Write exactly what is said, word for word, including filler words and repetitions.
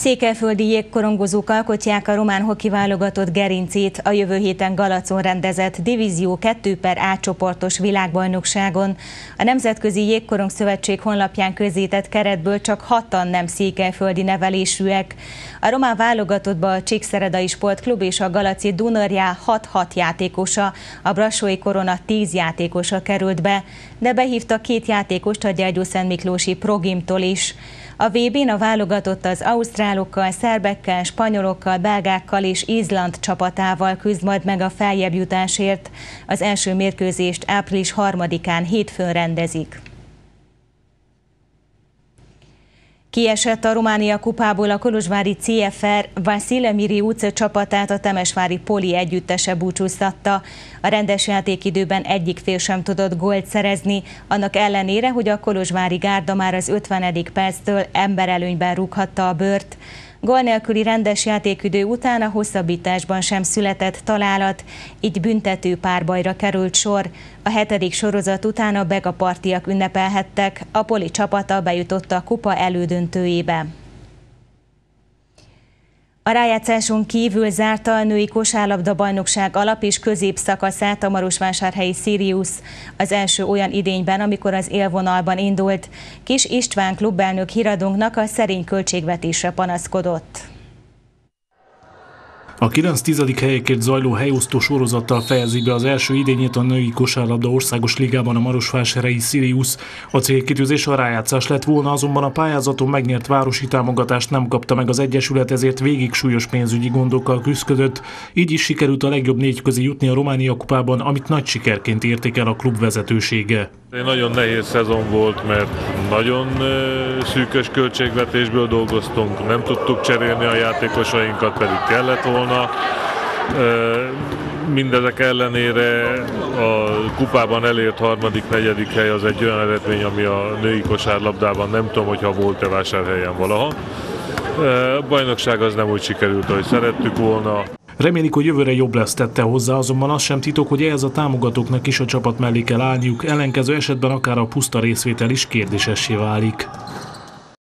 Székelyföldi jégkorongozók alkotják a román hoki válogatott gerincét a jövő héten Galacon rendezett Divízió kettő per A csoportos világbajnokságon. A Nemzetközi Jégkorong Szövetség honlapján közzétett keretből csak hatan nem székelyföldi nevelésűek. A román válogatottba a Csíkszeredai Sportklub és a Galaci Dunarjá hat-hat játékosa, a Brassói Korona tíz játékosa került be, de behívta két játékost a Gyergyószentmiklósi Progimtól is. A vé bén a válogatott az ausztrálokkal, szerbekkel, spanyolokkal, belgákkal és Izland csapatával küzd majd meg a feljebb jutásért. Az első mérkőzést április harmadikán hétfőn rendezik. Kiesett a Románia kupából a kolozsvári cé ef er, Vasile Miriuc csapatát a temesvári Poli együttese búcsúztatta. A rendes játékidőben egyik fél sem tudott gólt szerezni, annak ellenére, hogy a kolozsvári gárda már az ötvenedik perctől emberelőnyben rúghatta a bőrt. Gól nélküli rendes játékidő után a hosszabbításban sem született találat, így büntető párbajra került sor. A hetedik sorozat után a begapartiak ünnepelhettek, a Poli csapata bejutott a kupa elődöntőjébe. A rájátszáson kívül zárta a női kosárlabda-bajnokság alap- és középszakaszát a marosvásárhelyi Sirius, az első olyan idényben, amikor az élvonalban indult. Kis István klubelnök híradónknak a szerény költségvetésre panaszkodott. A kilenc tizedik helyekért zajló helyosztó sorozattal fejezi be az első idényét a női kosárlabda országos ligában a marosvásárhelyi Sirius. A célkitűzés a rájátszás lett volna, azonban a pályázaton megnyert városi támogatást nem kapta meg az egyesület, ezért végig súlyos pénzügyi gondokkal küszködött. Így is sikerült a legjobb négy közé jutni a Románia kupában, amit nagy sikerként értékel a klub vezetősége. Egy nagyon nehéz szezon volt, mert nagyon szűkös költségvetésből dolgoztunk, nem tudtuk cserélni a játékosainkat, pedig kellett volna. Mindezek ellenére a kupában elért harmadik, negyedik hely az egy olyan eredmény, ami a női kosárlabdában nem tudom, hogyha volt-e vásárhelyen valaha. A bajnokság az nem úgy sikerült, ahogy szerettük volna. Remélik, hogy jövőre jobb lesz, tette hozzá, azonban az sem titok, hogy ehhez a támogatóknak is a csapat mellé kell állniuk, ellenkező esetben akár a puszta részvétel is kérdésessé válik.